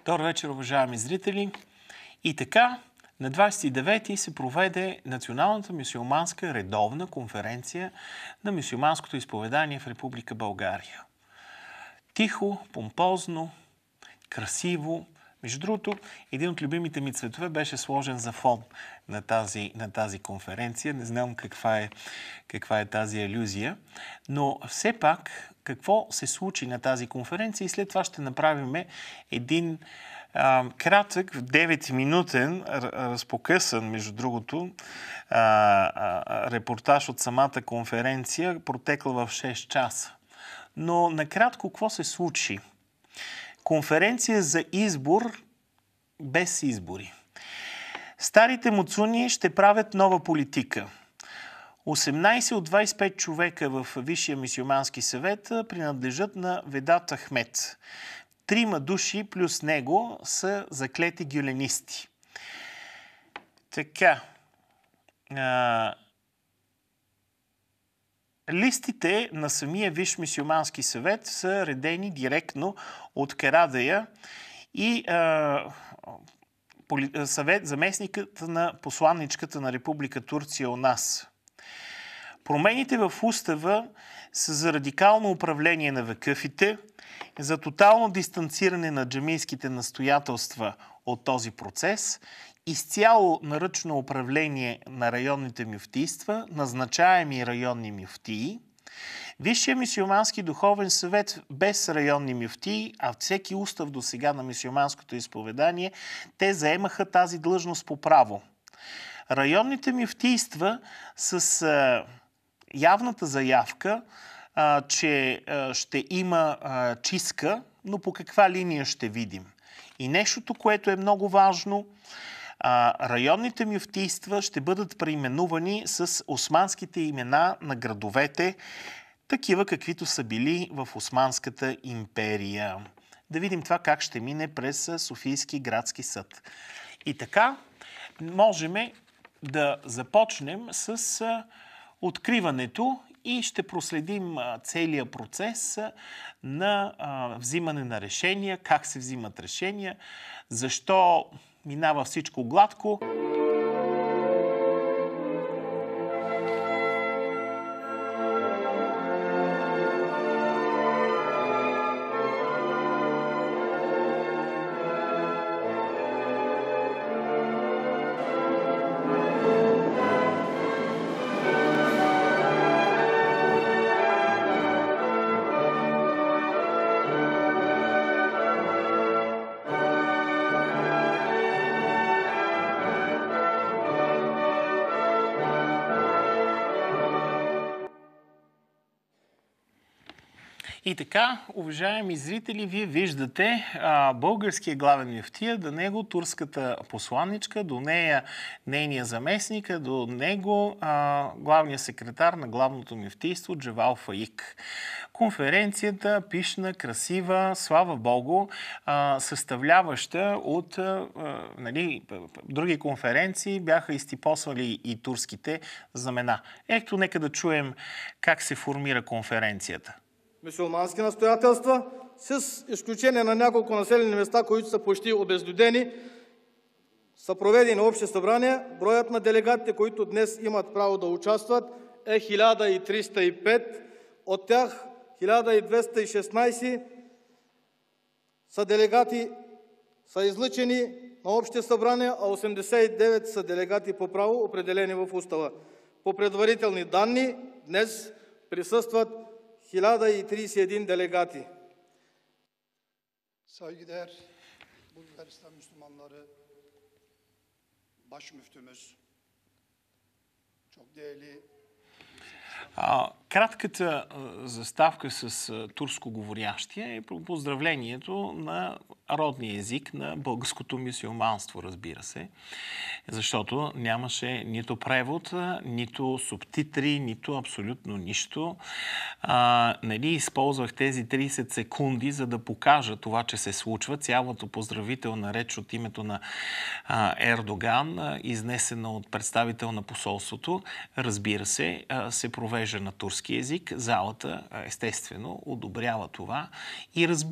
Добър вечер, уважаеми зрители. И така, на 29-ти се проведе Националната мюсюлманска редовна конференция на мюсюлманското изповедание в Република България. Тихо, помпозно, красиво. Между другото, един от любимите ми цветове беше сложен за фон на тази конференция. Не знам каква е тази алюзия. Но все пак, какво се случи на тази конференция и след това ще направим един кратък, 9-минутен, разпокъсан, между другото, репортаж от самата конференция, протекла в 6 часа. Но накратко, какво се случи? Конференция за избор без избори. Старите муцуни ще правят нова политика. 18 от 25 човека в Висшия мюсюлмански съвет принадлежат на Ведат Ахмед. 3 души плюс него са заклети гюленисти. Така. Листите на самия Висш мюсюлмански съвет са редени директно от Карадая и заместникът на посланничката на Република Турция у нас. Промените в устава са за радикално управление на вакъфите, за тотално дистанциране на джамийските настоятелства от този процес, изцяло на ръчно управление на районните мюфтийства, назначаеми районни мюфтии, Висшия мюсюлмански духовен съвет без районни мюфтии, а всеки устав до сега на мюсюлманското изповедание, те заемаха тази длъжност по право. Районните мюфтийства с явната заявка, че ще има чистка, но по каква линия ще видим. И нещото, което е много важно, районните мюфтийства ще бъдат преименувани с османските имена на градовете, такива каквито са били в Османската империя. Да видим това как ще мине през Софийски градски съд. И така можем да започнем с откриването и ще проследим целият процес на взимане на решения, как се взимат решения, защо минава всичко гладко. И така, уважаеми зрители, вие виждате българския главен мюфтия, до него турската посланничка, до нея нейния заместник, до него главния секретар на главното мюфтийство Джевал Фаик. Конференцията пишна, красива, слава Богу, съставляваща от други конференции бяха изтипосвали и турските знамена. Ето, нека да чуем как се формира конференцията. Мюсюлмански настоятелства, с изключение на няколко населени места, които са почти обезлюдени, са проведени общи събрания. Броят на делегатите, които днес имат право да участват, е 1305. От тях 1216 са делегати, са излъчени на общи събрания, а 89 са делегати по право, определени в устава. По предварителни данни, днес присъстват 1031 delegati. Saygıdeğer Bulgaristan Müslümanları baş müftümüz, çok değerli. Кратката заставка с турско-говорящия е поздравлението на родния език на българското мюсюлманство, разбира се. Защото нямаше нито превод, нито субтитри, нито абсолютно нищо. Използвах тези 30 секунди, за да покажа това, че се случва. Цялата поздравителна реч от името на Ердоган, изнесена от представител на посолството, разбира се, се провежда на турски език. Залата, естествено, одобрява това и разбира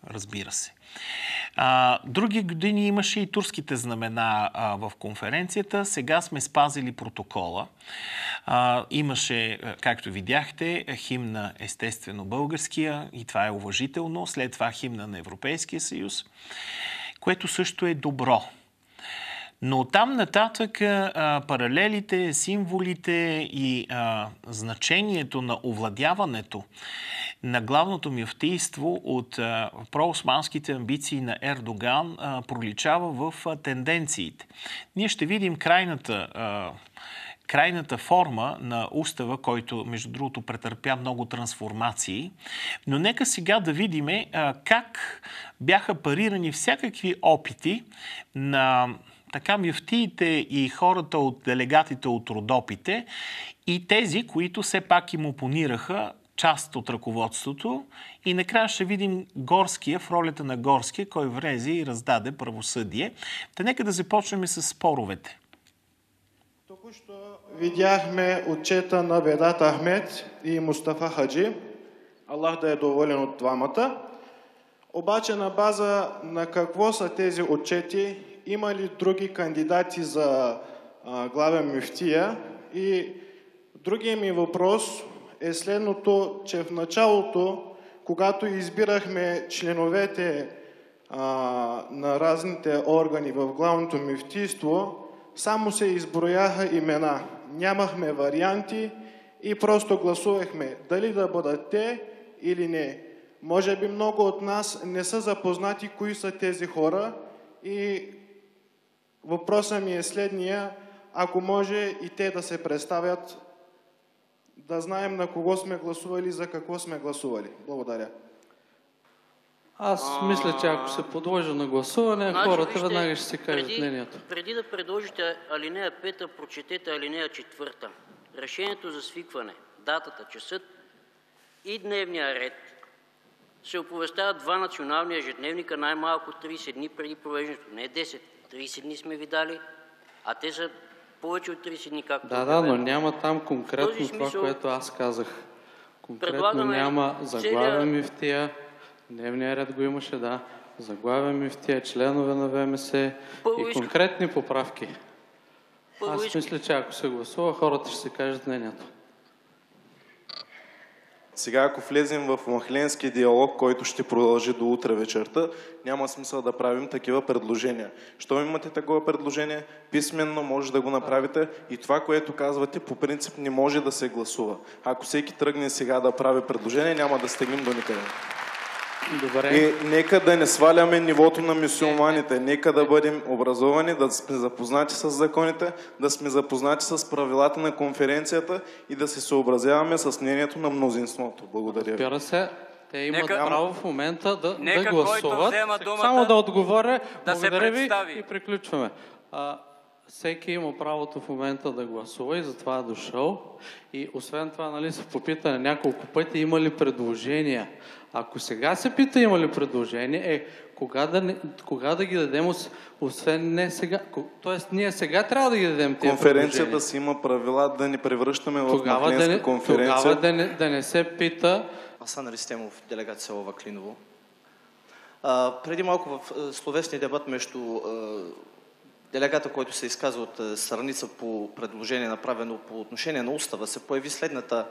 разбира се. Други години имаше и турските знамена в конференцията. Сега сме спазили протокола. Имаше, както видяхте, химна естествено българския и това е уважително. След това химна на Европейския съюз, което също е добро. Но там нататък паралелите, символите и значението на овладяването на главното мюфтийство от проосманските амбиции на Ердоган проличава в тенденциите. Ние ще видим крайната форма на устава, който, между другото, претърпя много трансформации. Но нека сега да видим как бяха парирани всякакви опити на мюфтиите и хората от делегатите от Родопите и тези, които все пак им опонираха, част от ръководството, и накрая ще видим Горския, в ролята на Горския, кой влезе и раздаде правосъдие. Та нека да започнем с споровете. Току-що видяхме отчета на Ведат Ахмед и Мустафа Хаджи. Аллах да е доволен от двамата. Обаче на база на какво са тези отчети? Има ли други кандидати за главен мюфтия? И другия ми въпрос е следното, че в началото, когато избирахме членовете на разните органи в главното мюфтийство, само се изброяха имена. Нямахме варианти и просто гласувахме дали да бъдат те или не. Може би много от нас не са запознати кои са тези хора и въпросът ми е следния, ако може и те да се представят, да знаем на кого сме гласували и за какво сме гласували. Благодаря. Аз мисля, че ако се подложи на гласуване, хората веднага ще се кажат мнението. Преди да предложите алинея 5, прочетете алинея 4. Решението за свикване, датата, часът и дневния ред се оповестяват два национални ежедневника най-малко 30 дни преди провеждането. Не 10, 30 дни сме ви дали, а те са повече от 30 дни, както Да, но няма там конкретно това, което аз казах. Конкретно няма заглавен мюфтия, дневния ред го имаше, да, заглавен мюфтия, членове на ВМС и конкретни поправки. Аз мисля, че ако се гласува, хората ще се кажат мнението. Сега, ако влезем в махленски диалог, който ще продължи до утре вечерта, няма смисъл да правим такива предложения. Щом имате такова предложение, писменно може да го направите и това, което казвате, по принцип не може да се гласува. Ако всеки тръгне сега да прави предложение, няма да стигнем до никъде. Добре. И нека да не сваляме нивото на мюсюлманите, нека да бъдем образовани, да сме запознати с законите, да сме запознати с правилата на конференцията и да се съобразяваме с мнението на мнозинството. Благодаря ви. Разбира се, те имат право в момента да гласуват. Думата, само да отговоря, да благодаря ви и приключваме. Всеки има правото в момента да гласува и затова е дошъл. И освен това, нали, се попита няколко пъти има ли предложения. Ако сега се пита има ли предложение, кога да ги дадем, освен не сега. Тоест ние сега трябва да ги дадем тези конференцията си има правила да не превръщаме в махленска конференция. Тогава да не се пита. Асан Ристемов, делегат село Ваклиново. Преди малко в словесния дебат между делегата, който се изказа от страница по предложение, направено по отношение на устава, се появи следната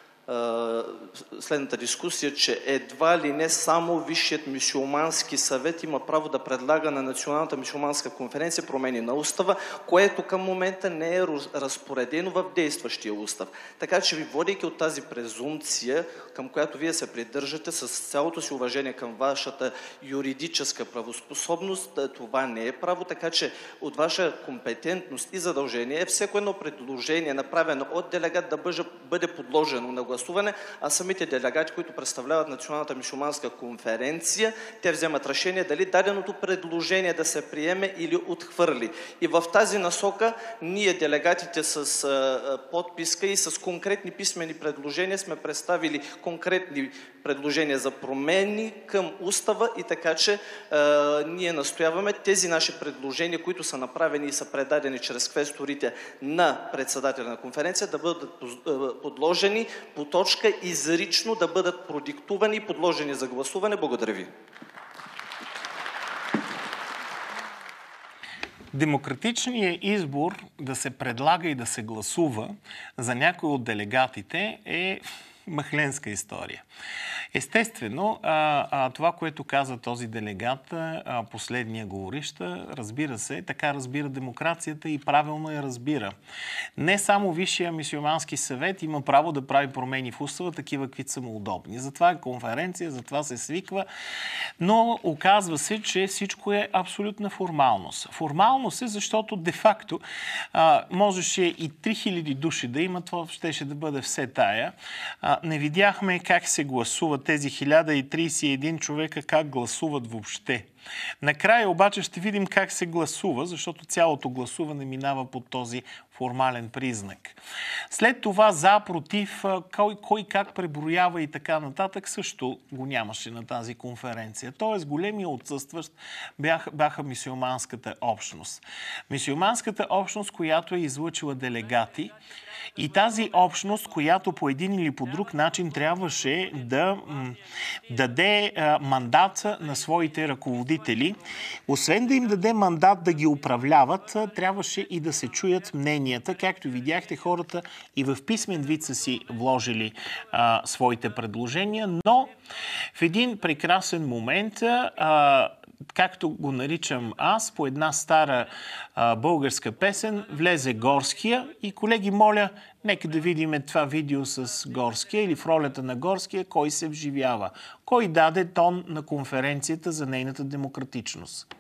дискусия, че едва ли не само Висшият мюсюлмански съвет има право да предлага на Националната мюсюлманска конференция промени на устава, което към момента не е разпоредено в действащия устав. Така че ви, водейки от тази презумпция, към която вие се придържате, с цялото си уважение към вашата юридическа правоспособност, това не е право, така че от ваша компетентност и задължение е всяко едно предложение, направено от делегат, да бъде подложено на гласуване, а самите делегати, които представляват Националната мюсюлманска конференция, те вземат решение дали даденото предложение да се приеме или отхвърли. И в тази насока ние, делегатите с подписка и с конкретни писмени предложения, сме представили конкретни предложения за промени към устава и така, че ние настояваме тези наши предложения, които са направени и са предадени чрез квесторите на председателя на конференция, да бъдат подложени по точка изрично, да бъдат продиктувани и подложени за гласуване. Благодаря ви. Демократичният избор да се предлага и да се гласува за някой от делегатите е махленска история. Естествено, това, което каза този делегат, последния говорищ, разбира се, така разбира демокрацията и правилно я разбира. Не само Висшия мюсюлмански съвет има право да прави промени в устава, такива каквито са му удобни. Затова е конференция, затова се свиква, но оказва се, че всичко е абсолютна формалност. Формалност е, защото де-факто можеше и 3000 души да има, това щеше да бъде все тая. Не видяхме как се гласуват тези 1031 човека, как гласуват въобще. Накрая обаче ще видим как се гласува, защото цялото гласуване минава под този формален признак. След това за, против, кой как преброява и така нататък също го нямаше на тази конференция. Тоест големия отсъстващ бяха мюсюлманската общност. Мюсюлманската общност, която е излъчила делегати, и тази общност, която по един или по друг начин трябваше да даде мандат на своите ръководители. Освен да им даде мандат да ги управляват, трябваше и да се чуят мненията. Както видяхте, хората и в писмен вид са си вложили своите предложения, но в един прекрасен момент, както го наричам аз, по една стара българска песен, влезе Горския и, колеги, моля, нека да видим това видео с Горския или в ролята на Горския, кой се вживява. Кой даде тон на конференцията за нейната демократичност?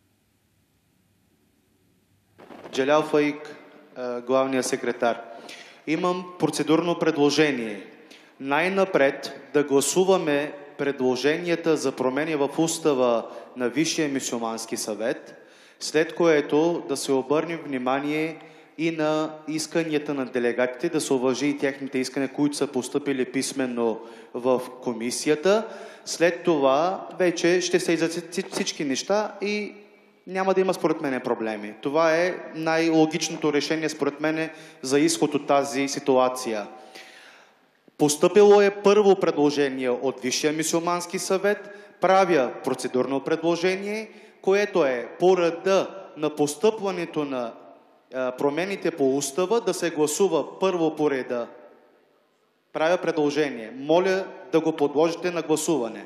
Джалял Фаик, главният секретар. Имам процедурно предложение. Най-напред да гласуваме предложенията за промени в устава на Висшия мюсюлмански съвет, след което да се обърнем внимание и на исканията на делегатите, да се уважи и техните искания, които са постъпили писменно в комисията. След това вече ще се изяснят всички неща и няма да има според мен проблеми. Това е най-логичното решение според мен за изход от тази ситуация. Постъпило е първо предложение от Висшия мюсюлмански съвет. Правя процедурно предложение, което е по реда на постъпването на промените по устава да се гласува първо по реда. Правя предложение. Моля да го подложите на гласуване.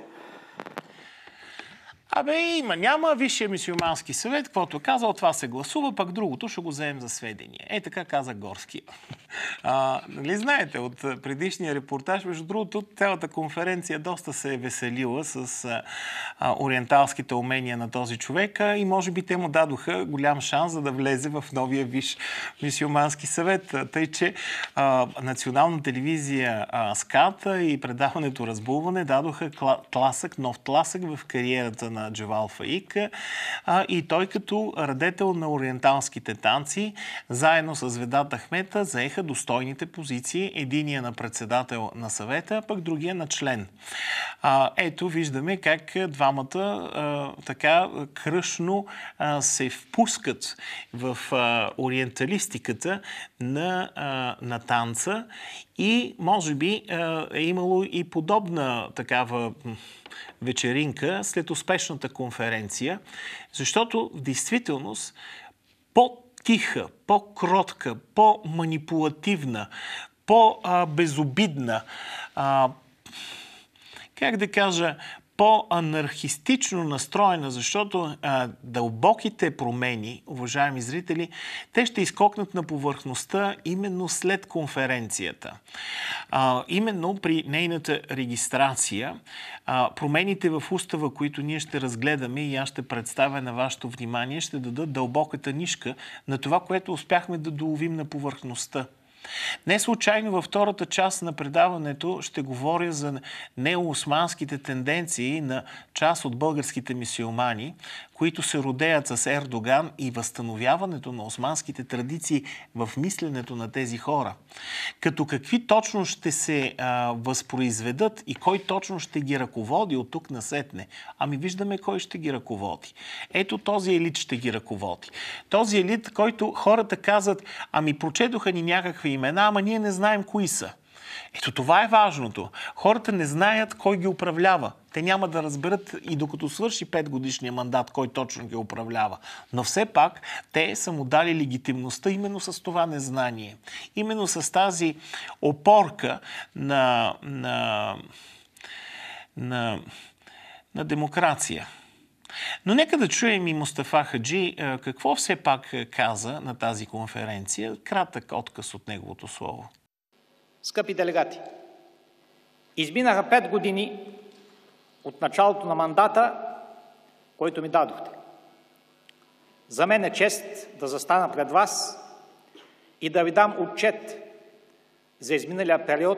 Има, няма. Висшия мюсюлмански съвет, каквото е казал, това се гласува, пък другото ще го вземем за сведение. Така каза Горски. Нали знаете, от предишния репортаж, между другото, цялата конференция доста се е веселила с ориенталските умения на този човек и може би те му дадоха голям шанс за да влезе в новия Висш мюсюлмански съвет. Тъй, че национална телевизия СКАТ и предаването Разбулване дадоха нов тласък в кариерата на Джавал Фаик и той като радетел на ориенталските танци, заедно с Ведат Ахмета, заеха достойните позиции, единия на председател на съвета, пък другия на член. Ето виждаме как двамата така кръшно се впускат в ориенталистиката на танца и може би е имало и подобна такава вечеринка след успешната конференция, защото в действителност по-тиха, по-кротка, по-манипулативна, по-безобидна, как да кажа, по-анархистично настроена, защото дълбоките промени, уважаеми зрители, те ще изкокнат на повърхността именно след конференцията. Именно при нейната регистрация, промените в устава, които ние ще разгледаме и аз ще представя на вашето внимание, ще дадат дълбоката нишка на това, което успяхме да доловим на повърхността. Не случайно във втората част на предаването ще говоря за неоосманските тенденции на част от българските мюсюлмани, които се родеят с Ердоган и възстановяването на османските традиции в мисленето на тези хора. Като какви точно ще се възпроизведат и кой точно ще ги ръководи от тук насетне. Виждаме кой ще ги ръководи. Ето този елит ще ги ръководи. Този елит, който хората казват, прочетоха ни някакви имена, ние не знаем кои са. Ето това е важното. Хората не знаят кой ги управлява. Те няма да разберат и докато свърши 5-годишния мандат, кой точно ги управлява. Но все пак те са му дали легитимността именно с това незнание. Именно с тази опорка на демокрация. Но нека да чуем и Мустафа Хаджи какво все пак каза на тази конференция. Кратък отказ от неговото слово. Скъпи делегати, изминаха 5 години от началото на мандата, който ми дадохте. За мен е чест да застана пред вас и да ви дам отчет за изминалия период,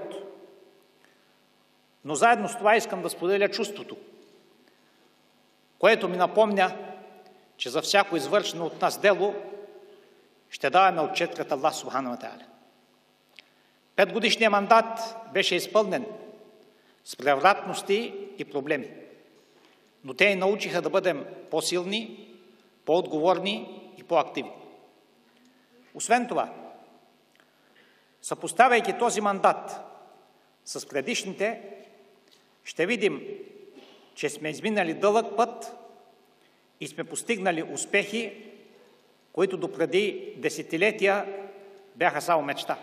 но заедно с това искам да споделя чувството, което ми напомня, че за всяко извършено от нас дело ще даваме отчет пред Аллах Субхану ва Тааля. 5-годишният мандат беше изпълнен с превратности и проблеми, но те ни научиха да бъдем по-силни, по-отговорни и по-активни. Освен това, съпоставяйки този мандат с предишните, ще видим, че сме изминали дълъг път и сме постигнали успехи, които допреди десетилетия бяха само мечта.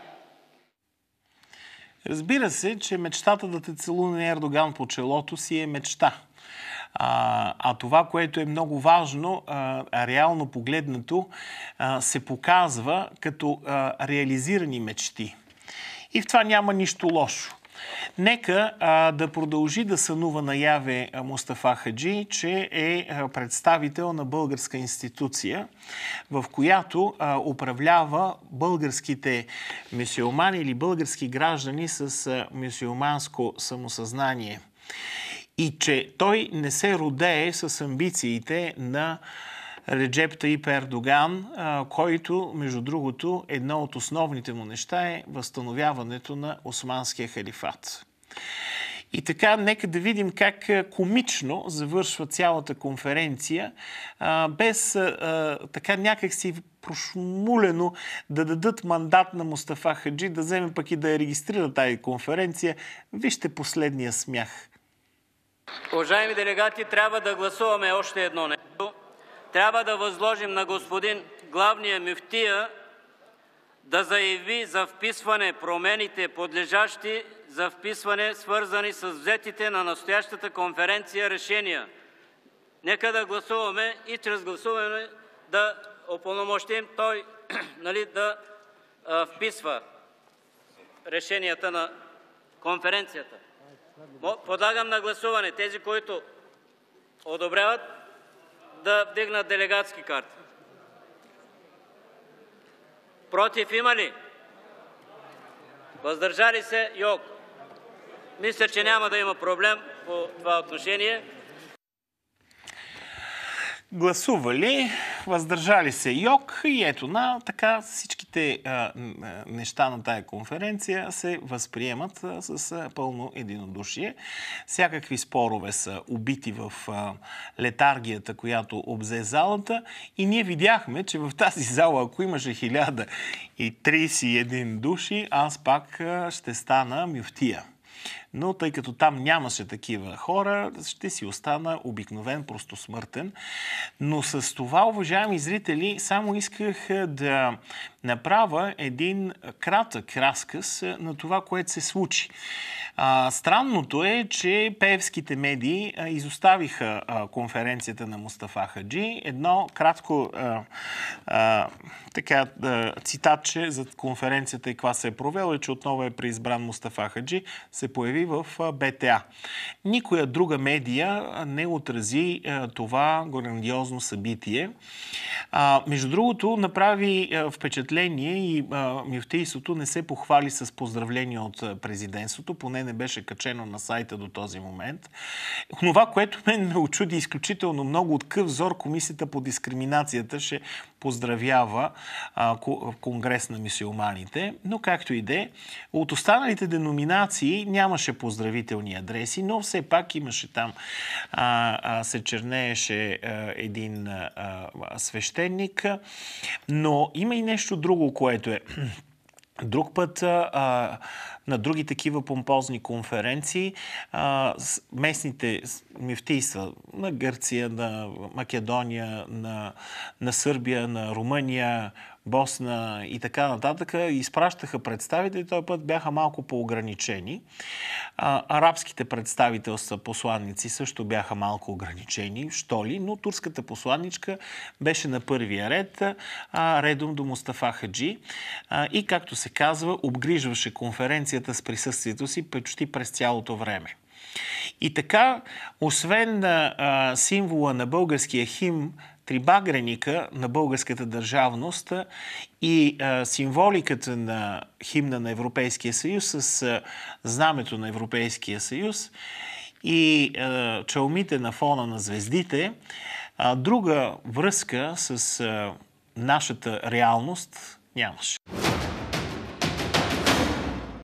Разбира се, че мечтата да те целуне Ердоган по челото си е мечта. А това, което е много важно, реално погледнато, се показва като реализирани мечти. И в това няма нищо лошо. Нека да продължи да сънува наяве Мустафа Хаджи, че е представител на българска институция, в която управлява българските мюсюлмани или български граждани с мюсюлманско самосъзнание. И че той не се родее с амбициите на Реджеп Таип Ердоган, който, между другото, едно от основните му неща е възстановяването на Османския халифат. И така, нека да видим как комично завършва цялата конференция, без така някакси прошмулено да дадат мандат на Мустафа Хаджи, да вземе пък и да я регистрира тази конференция. Вижте последния смях. Уважаеми делегати, трябва да гласуваме още едно нещо. Трябва да възложим на господин главния мюфтия да заяви за вписване промените, подлежащи за вписване, свързани с взетите на настоящата конференция решения. Нека да гласуваме и чрез гласуване да упълномощим той да вписва решенията на конференцията. Подлагам на гласуване тези, които одобряват, да вдигнат делегатски карти. Против има ли? Въздържали се? Йок. Мисля, че няма да има проблем по това отношение. Гласували, въздържали се Йок и ето така всичките неща на тая конференция се възприемат с пълно единодушие. Всякакви спорове са убити в летаргията, която обзе залата и ние видяхме, че в тази зала, ако имаше 1031 души, аз пак ще стана мюфтия. Но тъй като там нямаше такива хора, ще си остана обикновен простосмъртен. Но с това, уважаеми зрители, само исках да направя един кратък разказ на това, което се случи. Странното е, че пеевските медии изоставиха конференцията на Мустафа Хаджи. Едно кратко цитатче за конференцията и каква се е провела, че отново е преизбран Мустафа Хаджи, се появи в БТА. Никоя друга медия не отрази това грандиозно събитие. Между другото, направи впечатление и мюфтийството не се похвали с поздравления от президентството, поне не беше качено на сайта до този момент. Това, което мен ме очуди изключително много, от какъв взор Комисията по дискриминацията ще поздравява Конгрес на мюсюлманите, но както и де, от останалите деноминации нямаше поздравителни адреси, но все пак имаше там, се чернееше един свещеник, но има и нещо друго, което е. Друг път на други такива помпозни конференции. Местните мюфтийства на Гърция, на Македония, на Сърбия, на Румъния, Босна и така нататък изпращаха представители, този път бяха малко по-ограничени. Арабските представителства, посланници също бяха малко ограничени, що ли, но турската посланничка беше на първия ред, редом до Мустафа Хаджи и, както се казва, обгрижваше конференцията с присъствието си почти през цялото време. И така, освен символа на българския химн, трибагреника на българската държавност и символиката на химна на Европейския съюз с знамето на Европейския съюз и чалмите на фона на звездите, друга връзка с нашата реалност нямаше.